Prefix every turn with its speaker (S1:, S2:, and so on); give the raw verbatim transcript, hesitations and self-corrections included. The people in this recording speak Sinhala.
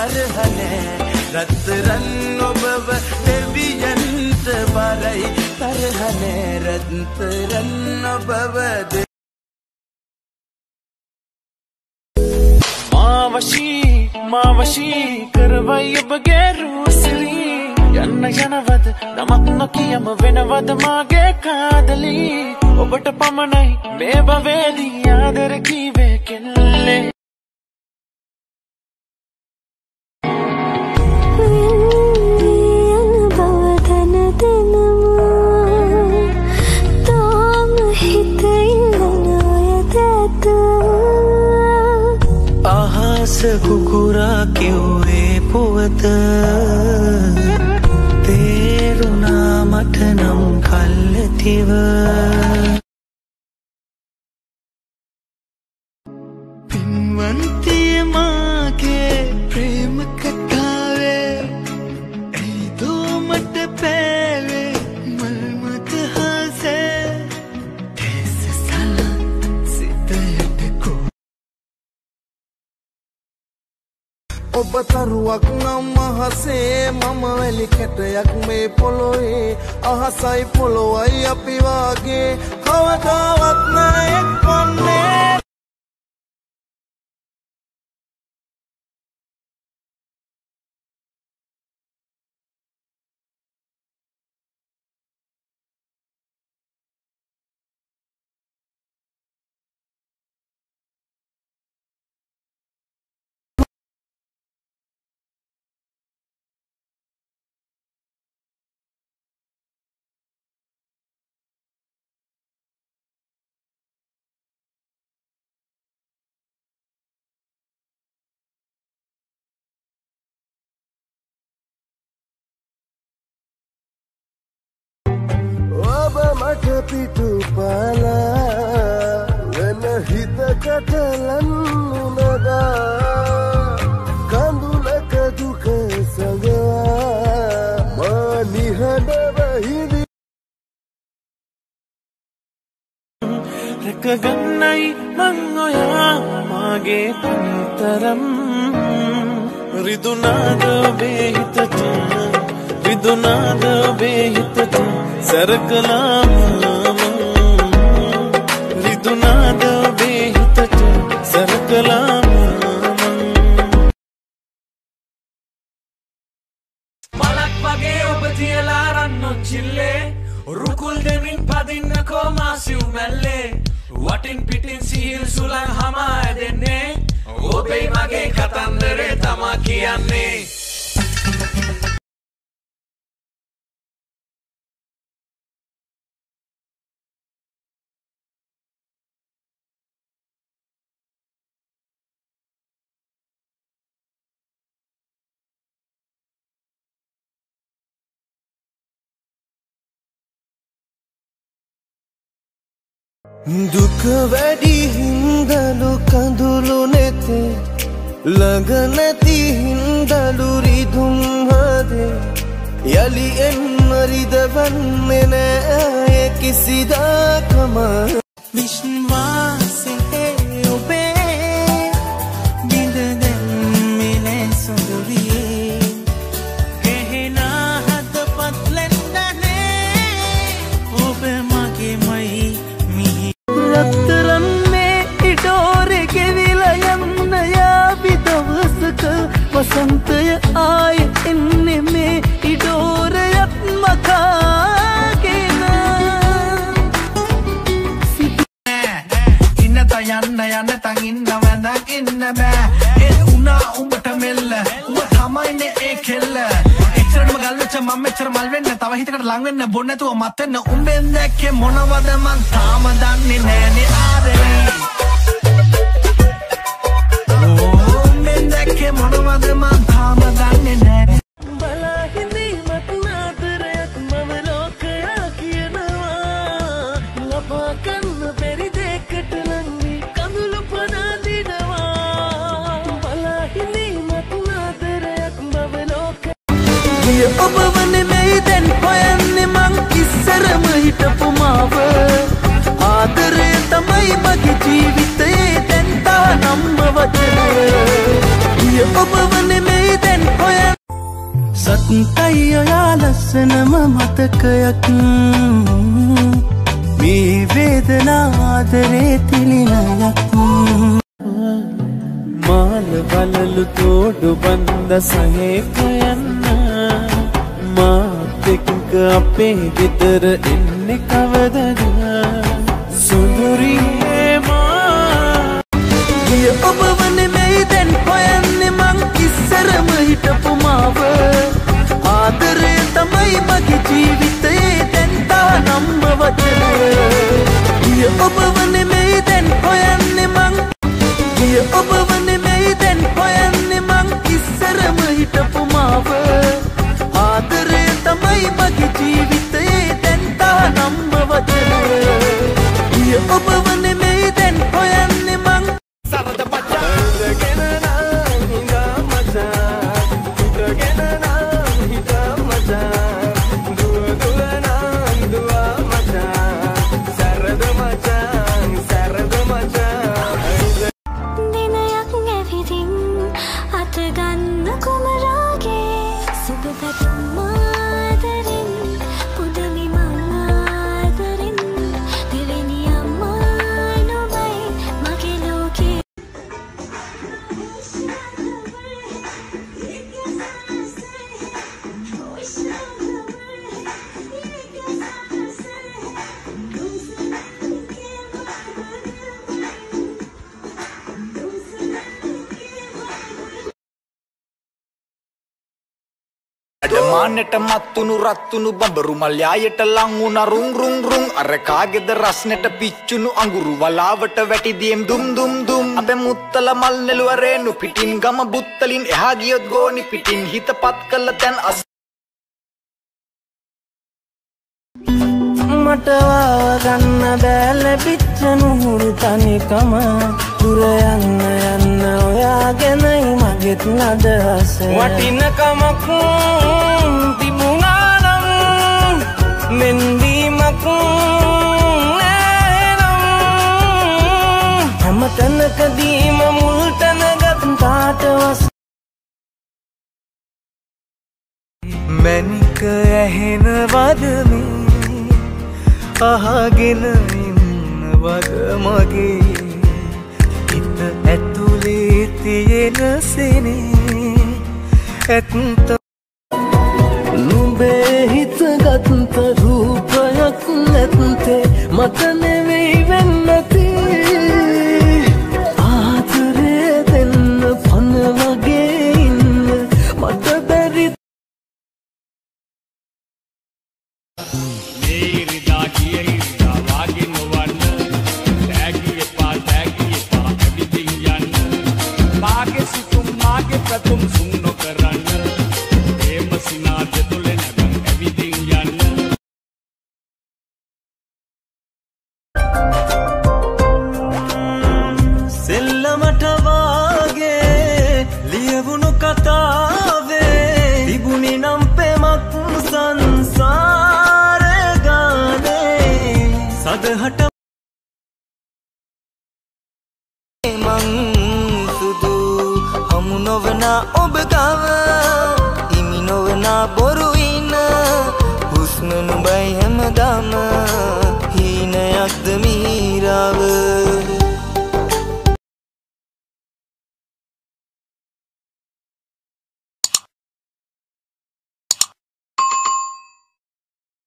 S1: තරහනේ රත්තරන් ඔබව දෙවියන්ට බරයි තරහනේ රත්තරන් ඔබව මාවශී මාවශී කරවයි ඔබගේ රූසිරි යන්න යනවද නමක් නොකියම වෙනවද මාගේ කාදලී ඔබට පමණයි මේ භවේදී ආදර කීවේ කෙල්ලේ
S2: කුකුරා කිව්වේ පුවත තේරුණා මට නම් කල්ැතිව පින්වන්තිය මාගේ ප්‍රේම කතාවේ ඇයිදෝ මට පෑවේ මල්මත හාසේ තේස සල සිතයට කෝ ඔබ තරුවක් නම් අහසේ මම වැලි කැටයක් මේ පොළොවේ අහසයි පොළොවයි අපි වාගේ කවදාවත් නෑ එක්වන්නේ මට පිටු පාලා වෙන හිතකට ලන්නුනදා කඳුලක දුක සගා මා නිහඬව හිඳි රැකගන්නයි මං ඔයා මාගේ පන්තරම් රිදුනාද ඔබේ හිතට රිදුනාද ඔබේ හිතට සරකලාම රිදුනාද ඔබේ හිතට සරකලාම මලක් වගේ ඔබ තියලා රන්නොත් චිල්ලේ රුකුල් දෙමින් පදින්නකෝ මාසිව් මැල්ලේ වටින් පිටින් සිහිල් සුලං හමා ඇදෙන්නේ ඔබේ මගේ කතන්දරේ තමා කියන්නේ දුක වැඩි හින්දලු කඳුළු නැතේ ළඟ නැති හින්දලු රිදුම් හදේ යලි එන්න රිදවන්නේ නෑ කිසිදාකම විශ්වාසයේ ඔබේ බිඳ දැම්මේ නෑ සොඳුරියේ ගෙහෙනා හදපත් ලෙන්දනේ ඔබ මගේමයි රත්තරන් මේ ඉඩෝරේ ගෙවිලා යන්න යාවි දවසක වසන්තය ආයෙ එන්නේ මේ ඉඩෝරයත් මකාගෙන ඉන්න තයන්න යන්න තන් ඉන්න වැඳක් ඉන්න බෑ ඒ උනා උඹට මෙල්ල උඹ තමයිනේ ඒ කෙල්ල එච්චරම ගල්ලච්ච මම මෙච්චර මල් වෙන්න තව හිතකට ලං වෙන්න බොන්න නැතුව මත් වෙන්න උඹෙන් දැක්කේ මොනවද මං තාම දන්නේ නෑනේ ආදරේ උඹෙන් දැක්කේ මොනවද මං තාම දන්නේ නෑ බලා හිඳීමත් නාතරයක් මම ලෝකයා කියනවා ලබා ගන්න බැරි දෙකට ලං වී කඳුළු පනා දිනවා බලා හිඳීමත් නාතරයක් මම ලෝකයා ඔබ වනේ මේ දැන් හොයන්නේ මං ඉස්සරම හිටපු මාව ආදරේ
S1: ලස්සනම මතකයක් මේ වේදනා ආදරේ තිලිනයක් මාල බලලු තෝඩු බන්ද සහේක යන්න මාත් එක්ක අපේ ගෙදර එන්නේ කවදද සුඳුරියේ මා ගිය ඔබ වනේ මේ දැන් හොයන්නේ මං ඉස්සරම හිටපු මාව ආදරය තමයි මගේ ජීවිතේ දැන් තානම්ම වචන ගිය ඔබ වනේ මේ දැන් හොයන්නේ මං ගිය ඔබ වනේ මේ දැන් හොයන්නේ මං ඉස්සරම හිටපු මාව ආදරය තමයි මගේ ජීවිතේ දැන් තානම්ම වචන ගිය ඔබ වනේ මේ දැන් හොයන්නේ මං සරද පචා ගෙන නම් හිඳා මචා ගෙන නම් හිඳා මචා දුව දුව නම් දුවා මචා සරද මචා සරද මචා
S3: දිනයක් නැවිදින් අත ගන්න කුමරාගේ සුබ පැතුම් ආදරින් පුදමි මං ආදරින් දෙවෙනි අම්මා නොබයි මගේ ලෝකේ
S4: මානෙට මත්තුණු රත්තුණු බඹරු මල්යායට ලං වුණ රුං රුං රුං අර කාගේද රස්නෙට පිච්චුණු අඟුරු වලාවට වැටිදීම් දුම් දුම් දුම් අපේ මුත්තල මල් නෙළුවරේනු පිටින් ගම බුත්තලින් එහා ගියොත් ගෝනි පිටින් හිතපත් කළ තැන් අස්
S1: මට ගන්න බැල පිච්ච නුහුරු තනිකම දුර යන්න යන්න ඔයාගෙනයි මගෙත් නදහස වටිනකමක් තිබුණානම් මෙන්දීමක් නෑනම් හැම තැනකදීම මුල් තැනගත් තාටවස් මැනික ඇහෙනවද මේ අහගෙන ඉන්නවද මගේ හිත ඇතුලේ තියෙන සෙනේ ඇත්ත නුඹේ හිත ගත්ත රූපයක් නැත්තේ මට නෙවෙයි වෙන්නති ආදරේ දෙන්න පන වගේ ඉන්න මට බැරි
S5: Pratum sungno karana prem sinad tule nagan everything yanna
S1: sellamata wage liyavunu katave tibuni nam pemak sansare gane sadhata mang sudu hamu novana ob gawa imi novana boru ina husnu nubai hamadama hina yakda mirawa